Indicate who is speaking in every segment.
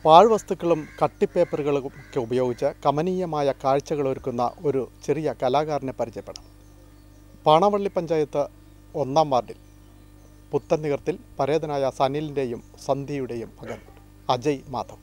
Speaker 1: പാഴ്വസ്തുക്കളും കട്ടിപ്പേപ്പറുകളും ഒക്കെ ഉപയോഗിച്ച് കമനീയമായ കാഴ്ചകളൊരുക്കുന്ന ഒരു ചെറിയ കലാകാരനെ പരിചയപ്പെടാം. പാണവള്ളി പഞ്ചായത്ത് 1-ാം വാർഡിൽ പുത്തൻനികർത്തിൽ പരേതനായ സനിലിൻ്റെയും സന്ധ്യയുടെയും മകൻ അജയ് മാധവ്.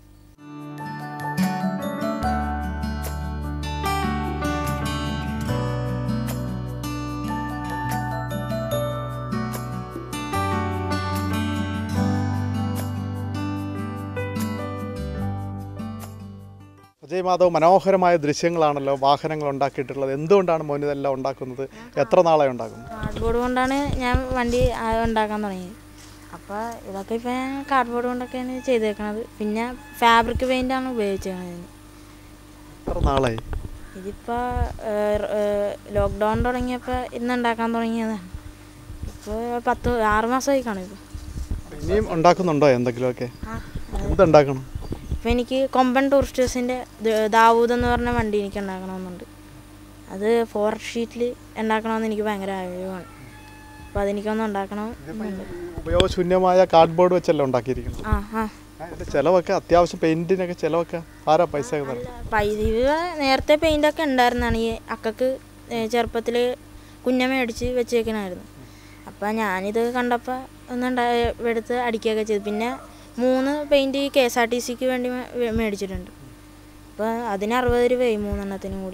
Speaker 1: അജയ് മാധവ്, മനോഹരമായ ദൃശ്യങ്ങളാണല്ലോ വാഹനങ്ങൾ ഉണ്ടാക്കിയിട്ടുള്ളത്. എന്തുകൊണ്ടാണ് മോൻ ഇതെല്ലാം ഉണ്ടാക്കുന്നത്? എത്ര നാളായി ഉണ്ടാക്കുന്നത്?
Speaker 2: കാർഡ്ബോർഡ് കൊണ്ടാണ് ഞാൻ വണ്ടി ഉണ്ടാക്കാൻ തുടങ്ങിയത്. അപ്പോൾ ഇതൊക്കെ ഇപ്പം ഞാൻ കാർഡ്ബോർഡ് കൊണ്ടൊക്കെയാണ് ചെയ്തേക്കണത്. പിന്നെ ഫാബ്രിക് പെയിൻ്റാണ് ഉപയോഗിച്ചേക്കണത്.
Speaker 1: എത്ര നാളായി?
Speaker 2: ഇതിപ്പോൾ ലോക്ക്ഡൗൺ തുടങ്ങിയപ്പോൾ ഇന്ന് ഉണ്ടാക്കാൻ തുടങ്ങിയതാണ്. ഇപ്പോൾ 6 മാസമായി കാണും. ഇപ്പോൾ
Speaker 1: ഇനിയും ഉണ്ടാക്കുന്നുണ്ടോ എന്തെങ്കിലുമൊക്കെ? എന്തുണ്ടാക്കണം?
Speaker 2: ഇപ്പോൾ എനിക്ക് കൊമ്പൻ ടൂറിസ്റ്റ് ബസ്സിൻ്റെ ദാവൂദ് എന്ന് പറഞ്ഞ വണ്ടി എനിക്ക് ഉണ്ടാക്കണമെന്നുണ്ട്. അത് 4 ഷീറ്റിൽ ഉണ്ടാക്കണമെന്ന് എനിക്ക് ഭയങ്കര ആഗ്രഹമാണ്. അപ്പോൾ അതെനിക്കൊന്ന് ഉണ്ടാക്കണം.
Speaker 1: ഉപയോഗശൂന്യമായ കാർഡ്ബോർഡ് വെച്ചല്ലേ ഉണ്ടാക്കിയിരിക്കുന്നത്? ചിലവൊക്കെ അത്യാവശ്യം പെയിൻറ്റിനൊക്കെ ചിലവൊക്കെ ആരാ പൈസ?
Speaker 2: നേരത്തെ പെയിൻ്റൊക്കെ ഉണ്ടായിരുന്നാണ്. ഈ അക്കക്ക് ചെറുപ്പത്തിൽ കുഞ്ഞമ്മ അടിച്ച് വെച്ചേക്കണമായിരുന്നു. അപ്പോൾ ഞാനിത് കണ്ടപ്പോൾ എടുത്ത് അടിക്കുകയൊക്കെ ചെയ്തു. പിന്നെ 3 പെയിൻറ്റ് KSRTCക്ക് വേണ്ടി മേടിച്ചിട്ടുണ്ട്. അപ്പോൾ അതിന് 60 രൂപയായി 3 എണ്ണത്തിനും കൂടി.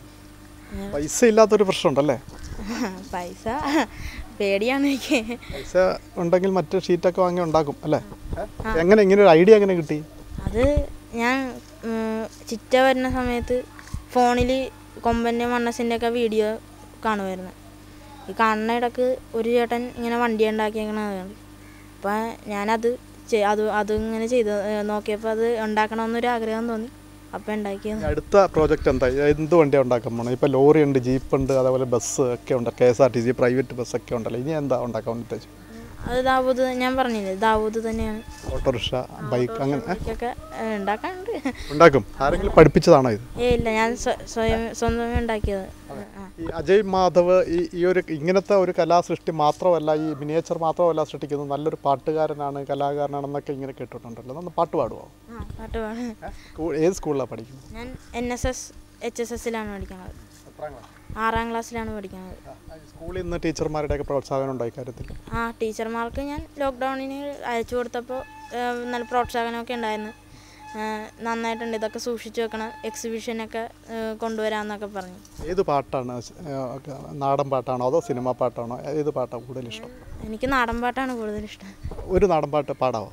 Speaker 1: പൈസ ഇല്ലാത്തൊരു പ്രശ്നമുണ്ടല്ലേ?
Speaker 2: പൈസ പേടിയാണ് എനിക്ക്.
Speaker 1: പൈസ ഉണ്ടെങ്കിൽ മറ്റു ഷീറ്റൊക്കെ വാങ്ങി ഉണ്ടാക്കും അല്ലേ? എങ്ങനെ ഇങ്ങനെ ഒരു ഐഡിയ എങ്ങനെ കിട്ടി?
Speaker 2: അത് ഞാൻ ചിറ്റ വരുന്ന സമയത്ത് ഫോണിൽ കൊമ്പൻ്റെ മണ്ണസിൻ്റെ ഒക്കെ വീഡിയോ കാണുമായിരുന്നു. ഈ കാണുന്ന ഇടക്ക് ഒരു ചേട്ടൻ ഇങ്ങനെ വണ്ടി ഉണ്ടാക്കിയേക്കണത്. അപ്പം ഞാനത് അതിങ്ങനെ ചെയ്ത് നോക്കിയപ്പോൾ അത് ഉണ്ടാക്കണമെന്നൊരു ആഗ്രഹം തോന്നി. അപ്പം ഉണ്ടാക്കിയത്.
Speaker 1: അടുത്ത പ്രോജക്റ്റ് എന്താ? എന്ത് വണ്ടിയാണ് ഉണ്ടാക്കാൻ പോകണം? ഇപ്പോൾ ലോറി ഉണ്ട്, ജീപ്പ് ഉണ്ട്, അതേപോലെ ബസ് ഒക്കെ ഉണ്ട്, KSRTC പ്രൈവറ്റ് ബസ്സൊക്കെ ഉണ്ടല്ലോ. ഇനി എന്താ ഉണ്ടാക്കാൻ ഉദ്ദേശിച്ചു?
Speaker 2: അത് ദാവൂദ്, ഞാൻ പറഞ്ഞില്ലേ, ദാവൂദ് തന്നെയാണ്.
Speaker 1: ഓട്ടോറിക്ഷ, ബൈക്ക് അങ്ങനെ
Speaker 2: ഒക്കെ ഉണ്ടാക്കാനുണ്ട്.
Speaker 1: ഉണ്ടാക്കും. ആരെങ്കിലും പഠിപ്പിച്ചതാണോ ഇത്?
Speaker 2: ഇല്ല, ഞാൻ സ്വന്തമേ ഉണ്ടാക്കിയത്.
Speaker 1: ഈ അജയ് മാധവ് ഈ ഒരു ഇങ്ങനത്തെ ഒരു കലാസൃഷ്ടി മാത്രമല്ല, ഈ മിനിയേച്ചർ മാത്രമല്ല സൃഷ്ടിക്കുന്നത്, നല്ലൊരു പാട്ടുകാരനാണ്, കലാകാരനാണെന്നൊക്കെ ഇങ്ങനെ കേട്ടിട്ടുണ്ടല്ലോ. ഒന്ന് പാട്ട് പാടുമോ?
Speaker 2: പാട്ട് പാടും.
Speaker 1: ഏത് സ്കൂളിലാണ് പഠിക്കുന്നത്?
Speaker 2: ഞാൻ NSS HSSലാണ് പഠിക്കുന്നത്. 6-ാം ക്ലാസ്സിലാണ് പഠിക്കുന്നത്.
Speaker 1: സ്കൂളിൽ നിന്ന് ടീച്ചർമാരുടെയൊക്കെ പ്രോത്സാഹനം ഉണ്ടായി കാര്യത്തിൽ?
Speaker 2: ടീച്ചർമാർക്ക് ഞാൻ ലോക്ക്ഡൗണിന് അയച്ചു കൊടുത്തപ്പോൾ നല്ല പ്രോത്സാഹനമൊക്കെ ഉണ്ടായിരുന്നു. നന്നായിട്ടുണ്ട്, ഇതൊക്കെ സൂക്ഷിച്ചു വെക്കണം, എക്സിബിഷനൊക്കെ കൊണ്ടുവരാമെന്നൊക്കെ പറഞ്ഞു.
Speaker 1: ഏത് പാട്ടാണ്? നാടൻ പാട്ടാണോ അതോ സിനിമ പാട്ടാണോ? ഏത് പാട്ടാണ് കൂടുതൽ ഇഷ്ടം?
Speaker 2: എനിക്ക് നാടൻ പാട്ടാണ് കൂടുതലിഷ്ടം.
Speaker 1: ഒരു നാടൻ പാട്ട് പാടാമോ?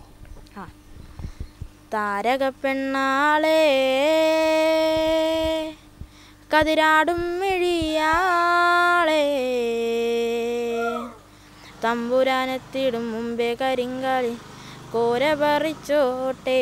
Speaker 2: താരക പെണ്ണാളേ കതിരാടും മിഴിയാളേ തമ്പുരാനെത്തിടും മുമ്പേ കരിങ്കാളി കോര പറിച്ചോട്ടെ.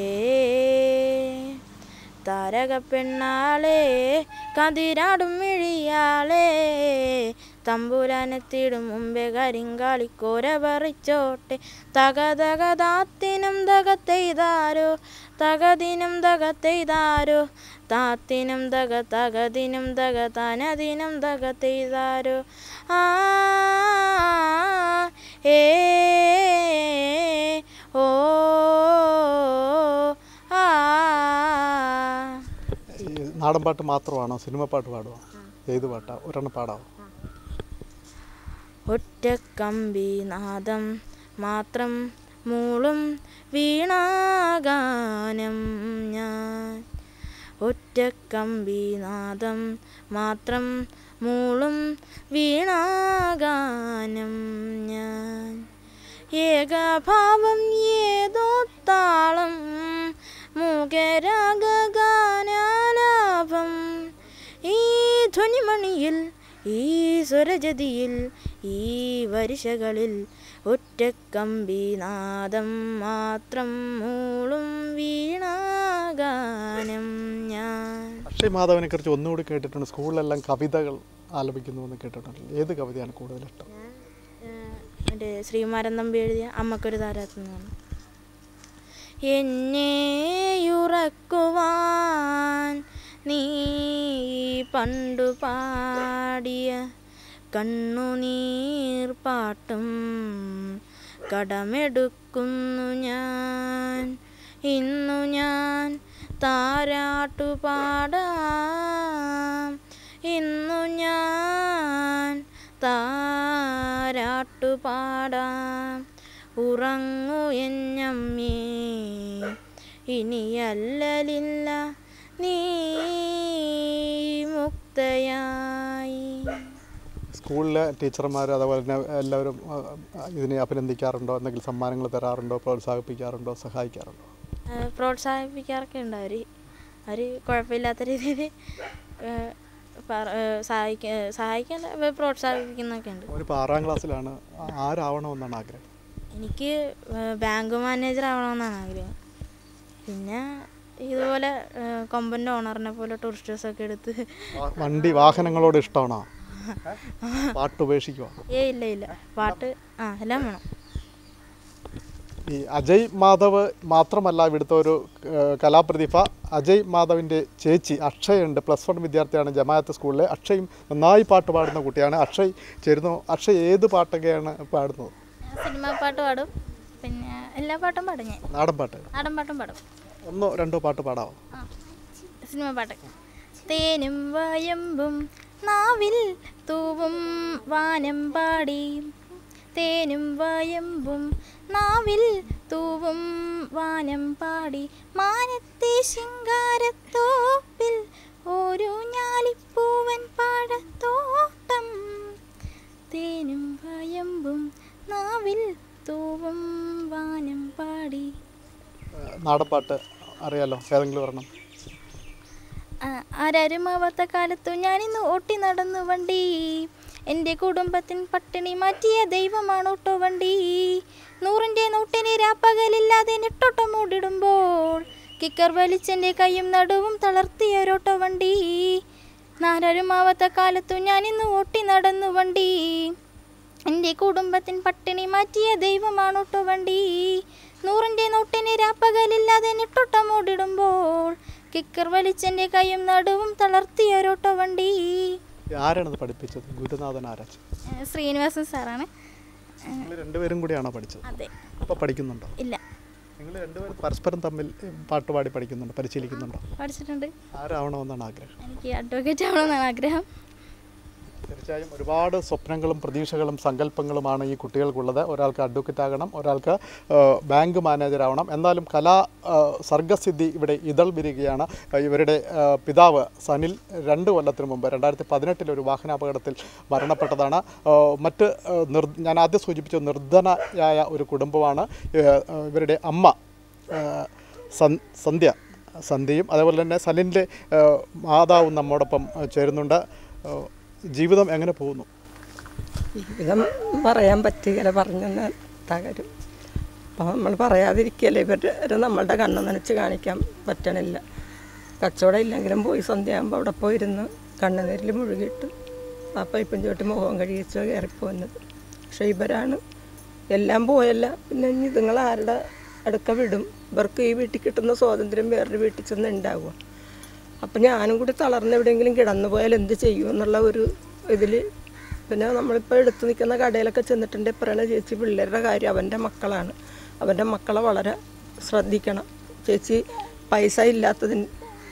Speaker 2: താരക പെണ്ണാളേ കതിരാടും മിഴിയാളേ തമ്പുരാനെത്തിടും മുമ്പേ കരിങ്കാളി കോര പറിച്ചോട്ടെ. തകതകതാത്തിനും തകത്തെയ്താരോ തകദിനം തകത്തെയ്താരോ താത്തിനും തകതിനും തകതനദിനം തകത്തെയ്താരോ. ഏ ഓ
Speaker 1: നാടൻ പാട്ട് മാത്രമാണോ? സിനിമ പാട്ട് പാടുമോ? ഏത് പാട്ടാ? ഒരെണ്ണം പാടാമോ?
Speaker 2: ഒറ്റക്കമ്പി നാദം മാത്രം മൂളും വീണാഗാനം ഞാൻ. ഒറ്റക്കമ്പി നാദം മാത്രം മൂളും വീണാഗാനം ഞാൻ. ഏകഭാവം ഏതോ താളം മൂകരാഗാനാലാപം. ഈ ധ്വനിമണിയിൽ, ഈ സ്വരജതിയിൽ, ഈ വരിശകളിൽ ഒറ്റക്കമ്പി നാദം മാത്രം മൂളും വീണാഗാനം ഞാൻ.
Speaker 1: അക്ഷയ് മാധവനെ കുറിച്ച് ഒന്നുകൂടി കേട്ടിട്ടുണ്ട്. സ്കൂളിലെല്ലാം കവിതകൾ ആലപിക്കുന്നു എന്ന് കേട്ടിട്ടുണ്ട്. ഏത് കവിതയാണ് കൂടുതൽ ഇഷ്ടം?
Speaker 2: എൻ്റെ ശ്രീമാരൻ തമ്പി എഴുതിയ അമ്മക്കൊരു താരാത്തെന്നാണ്. എന്നെയുറക്കുവാൻ നീ പണ്ടു പാടിയ കണ്ണുനീർ പാട്ടും കടമെടുക്കുന്നു ഞാൻ. ഇന്നു ഞാൻ താരാട്ടു പാടാം, ഇന്നു ഞാൻ താരാട്ടു പാടാം. ഉറങ്ങു എന്നമ്മേ ഇനിയല്ലലില്ല നീ മുക്തയായി.
Speaker 1: സ്കൂളിലെ ടീച്ചർമാർ അതുപോലെ തന്നെ എല്ലാവരും ഇതിനെ അഭിനന്ദിക്കാറുണ്ടോ? എന്തെങ്കിലും സമ്മാനങ്ങൾ തരാറുണ്ടോ? പ്രോത്സാഹിപ്പിക്കാറുണ്ടോ? സഹായിക്കാറുണ്ടോ?
Speaker 2: പ്രോത്സാഹിപ്പിക്കാറൊക്കെ ഉണ്ട്. അവർ കുഴപ്പമില്ലാത്ത രീതിയിൽ സഹായിക്കാൻ പ്രോത്സാഹിപ്പിക്കുന്നൊക്കെ ഉണ്ട്.
Speaker 1: ഒരു 6ാം ക്ലാസ്സിലാണ്. ആരാവണമെന്നാണ് ആഗ്രഹം?
Speaker 2: എനിക്ക് ബാങ്ക് മാനേജർ ആവണമെന്നാണ് ആഗ്രഹം. പിന്നെ ഇതുപോലെ കൊമ്പൻ്റെ ഓണറിനെ പോലെ ടൂറിസ്റ്റ് ബസ്സൊക്കെ എടുത്ത്
Speaker 1: വാഹനങ്ങളോട് ഇഷ്ടമാണോ? പാട്ട് ഉപേക്ഷിക്കുമോ?
Speaker 2: ഇല്ല പാട്ട് എല്ലാം വേണം.
Speaker 1: ഈ അജയ് മാധവ് മാത്രമല്ല ഇവിടുത്തെ ഒരു കലാപ്രതിഭ. അജയ് മാധവിൻ്റെ ചേച്ചി അക്ഷയുണ്ട്. +1 വിദ്യാർത്ഥിയാണ് ജമാഅത്ത് സ്കൂളിലെ. അക്ഷയും നന്നായി പാട്ട് പാടുന്ന കുട്ടിയാണ്. അക്ഷയ് ചേരുന്നു. അക്ഷയ് ഏത് പാട്ടൊക്കെയാണ് പാടുന്നത്?
Speaker 2: സിനിമാ പാട്ട് പാടും, പിന്നെ എല്ലാ പാട്ടും പാടും. ഞാൻ നാടൻ പാട്ടും പാടും.
Speaker 1: 1-2 പാട്ട് പാടാമോ?
Speaker 2: സിനിമ പാട്ട്. തേനും വയമ്പും നാവിൽ തൂവും വാനം പാടി, തേനും വയമ്പും നാവിൽ തൂവും വാനം പാടി, മാനത്തെ ശിങ്കാരത്തോപ്പിൽ ഒരു ഞാലിപ്പൂവൻ പാടത്തോട്ടം, തേനും വയമ്പും നാവിൽ തൂവും വാനം പാടി.
Speaker 1: നാടൻ പാട്ട് അറിയാലോ, ഏതെങ്കിലും ഒരെണ്ണം?
Speaker 2: ആരാരുമാവാത്ത കാലത്തു ഞാനിന്ന് ഓട്ടി നടന്നു വണ്ടി, എൻ്റെ കുടുംബത്തിൻ പട്ടിണി മാറ്റിയ ദൈവമാണോട്ടോ വണ്ടി, 100ൻ്റെ നോട്ടിന് രാപ്പകലില്ലാതെ നെട്ടോട്ടം മൂടിടുമ്പോൾ കിക്കർ വലിച്ചെൻ്റെ കൈയും നടുവും തളർത്തിയൊരോട്ടോ വണ്ടി, ആരാരുമാവാത്ത കാലത്തു ഞാനിന്ന് ഓട്ടി നടന്നു വണ്ടി, എൻ്റെ കുടുംബത്തിൻ പട്ടിണി മാറ്റിയ ദൈവമാണോട്ടോ വണ്ടി, 100ൻ്റെ നോട്ടിന് രാപ്പകലില്ലാതെ നെട്ടോട്ടം മൂടിടുമ്പോൾ കിക്കർ വലിച്ചെൻ്റെ കൈയും നടുവും തളർത്തിയൊരോട്ടോ വണ്ടി.
Speaker 1: ആരാണത് പഠിപ്പിച്ചത്? ഗുരുനാഥൻ ആരാ?
Speaker 2: ശ്രീനിവാസൻ സാറാണ്.
Speaker 1: നിങ്ങൾ രണ്ടുപേരും കൂടിയാണോ പഠിച്ചത്?
Speaker 2: അതെ.
Speaker 1: അപ്പോൾ പഠിക്കുന്നുണ്ടോ?
Speaker 2: ഇല്ല.
Speaker 1: നിങ്ങൾ രണ്ടുപേരും പരസ്പരം തമ്മിൽ പാട്ടുപാടി പഠിക്കുന്നുണ്ടോ? പരിശീലിക്കുന്നുണ്ടോ?
Speaker 2: പഠിച്ചിട്ടുണ്ട്.
Speaker 1: ആരാവണമെന്നാണ് ആഗ്രഹം?
Speaker 2: എനിക്ക് അഡ്വക്കേറ്റ് ആവണമെന്നാണ് ആഗ്രഹം.
Speaker 1: തീർച്ചയായും ഒരുപാട് സ്വപ്നങ്ങളും പ്രതീക്ഷകളും സങ്കല്പങ്ങളുമാണ് ഈ കുട്ടികൾക്കുള്ളത്. ഒരാൾക്ക് അഡ്വക്കേറ്റ് ആകണം, ഒരാൾക്ക് ബാങ്ക് മാനേജർ ആവണം. എന്നാലും സർഗസിദ്ധി ഇവിടെ ഇതൾ വിരികയാണ്. ഇവരുടെ പിതാവ് സനിൽ 2 കൊല്ലത്തിന് മുമ്പ് 2018 ഒരു വാഹനാപകടത്തിൽ മരണപ്പെട്ടതാണ്. ഞാൻ ആദ്യം സൂചിപ്പിച്ച നിർധനയായ ഒരു കുടുംബമാണ്. ഇവരുടെ അമ്മ സന്ധ്യയും അതേപോലെ തന്നെ സനിലിൻ്റെ മാതാവും നമ്മോടൊപ്പം ചേരുന്നുണ്ട്. ജീവിതം എങ്ങനെ പോകുന്നു?
Speaker 3: ജീവിതം പറയാൻ പറ്റുകയില്ല, പറഞ്ഞെന്ന് തകരും. അപ്പോൾ നമ്മൾ പറയാതിരിക്കുകയല്ലേ, ഇവർ നമ്മളുടെ കണ്ണ് നനച്ച് കാണിക്കാൻ പറ്റണില്ല. കച്ചവടം ഇല്ലെങ്കിലും പോയി സന്ധ്യയാകുമ്പോൾ അവിടെ പോയിരുന്ന് കണ്ണുനീരിൽ മുഴുകിയിട്ട് ആ പൈപ്പും ചോട്ടി മുഖം കഴിയിച്ചോ കയറിപ്പോകുന്നത്. പക്ഷേ ഇവരാണ് എല്ലാം പോയല്ല. പിന്നെ ഇതുങ്ങൾ ആരുടെ അടുക്ക വിടും? ഇവർക്ക് ഈ വീട്ടിൽ കിട്ടുന്ന സ്വാതന്ത്ര്യം വേറൊരു വീട്ടിൽ ചെന്ന് ഉണ്ടാവുക. അപ്പം ഞാനും കൂടി തളർന്ന് എവിടെയെങ്കിലും കിടന്നു പോയാൽ എന്ത് ചെയ്യും എന്നുള്ള ഒരു ഇതിൽ, പിന്നെ നമ്മളിപ്പോൾ എടുത്തു നിൽക്കുന്ന കടയിലൊക്കെ ചെന്നിട്ടുണ്ട്. പറയണ ചേച്ചി പിള്ളേരുടെ കാര്യം അവൻ്റെ മക്കളാണ്, അവൻ്റെ മക്കളെ വളരെ ശ്രദ്ധിക്കണം ചേച്ചി, പൈസ ഇല്ലാത്തതിന്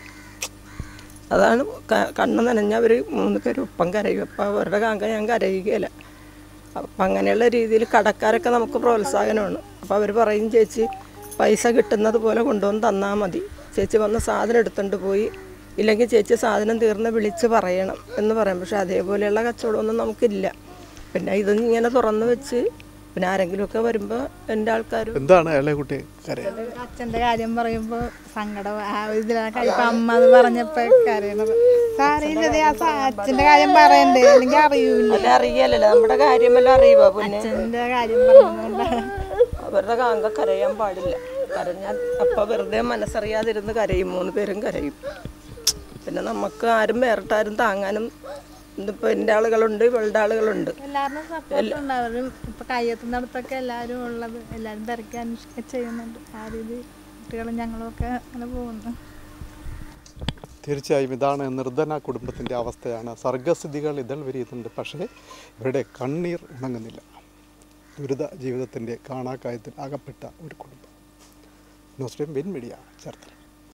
Speaker 3: അതാണ് കണ്ണ് നനഞ്ഞ അവർ 3 പേര് ഒപ്പം കരയും. അപ്പോൾ അവരുടെ കാങ്ക ഞാൻ കരയുകയില്ല. അപ്പം അങ്ങനെയുള്ള രീതിയിൽ കടക്കാരൊക്കെ നമുക്ക് പ്രോത്സാഹനമാണ്. അപ്പോൾ അവർ പറയും ചേച്ചി പൈസ കിട്ടുന്നത് പോലെ കൊണ്ടുവന്ന് തന്നാൽ മതി, ചേച്ചി വന്ന് സാധനം എടുത്തുകൊണ്ട് പോയി, ഇല്ലെങ്കിൽ ചേച്ചി സാധനം തീർന്ന് വിളിച്ച് പറയണം എന്ന് പറയും. പക്ഷെ അതേപോലെയുള്ള കച്ചവടമൊന്നും നമുക്കില്ല. പിന്നെ ഇതൊന്നും ഇങ്ങനെ തുറന്നു വെച്ച് പിന്നെ ആരെങ്കിലുമൊക്കെ വരുമ്പോൾ എൻ്റെ ആൾക്കാർ
Speaker 1: എന്താണ് കുട്ടി
Speaker 4: അച്ഛൻ്റെ കാര്യം പറയുമ്പോൾ സങ്കടം ഇതിലാണ് കഴിപ്പം അമ്മ അത് പറഞ്ഞപ്പോൾ കരയണത്. സാറിയില്ലതേ അച്ഛൻ്റെ കാര്യം പറയണ്ടേ, അല്ലെങ്കിൽ അറിയൂല.
Speaker 3: അറിയാലല്ലോ നമ്മുടെ കാര്യമെല്ലാം അറിയുക. പിന്നെ
Speaker 4: അച്ഛൻ്റെ കാര്യം പറഞ്ഞതുകൊണ്ടാണ്.
Speaker 3: അവരുടെ കാങ്ക കരയാൻ പാടില്ല. കരഞ്ഞാൽ അപ്പം വെറുതെ മനസ്സറിയാതിരുന്ന് കരയും, 3 പേരും കരയും. പിന്നെ നമുക്ക് ആരും വേറിട്ടാരും താങ്ങാനും ഇന്നിപ്പോൾ എൻ്റെ ആളുകളുണ്ട്, ഇവളുടെ ആളുകളുണ്ട്,
Speaker 4: എല്ലാവരും സപ്പോർട്ട് ഉണ്ടാവും. ഇപ്പം കയ്യെത്തുന്നിടത്തൊക്കെ എല്ലാവരും ഉള്ളത്, എല്ലാവരും തിരക്കാൻ ചെയ്യുന്നുണ്ട്. ആ രീതി കുട്ടികളും ഞങ്ങളുമൊക്കെ അങ്ങനെ പോകുന്നു.
Speaker 1: തീർച്ചയായും ഇതാണ് നിർധന കുടുംബത്തിൻ്റെ അവസ്ഥയാണ്. സർഗസിദ്ധികൾ ഇതൾ വിരിയുന്നുണ്ട്, പക്ഷേ ഇവരുടെ കണ്ണീർ ഉണങ്ങുന്നില്ല. ദുരിത ജീവിതത്തിൻ്റെ കാണാക്കായത്തിൽ അകപ്പെട്ട ഒരു കുടുംബം. News time win media Cherthala.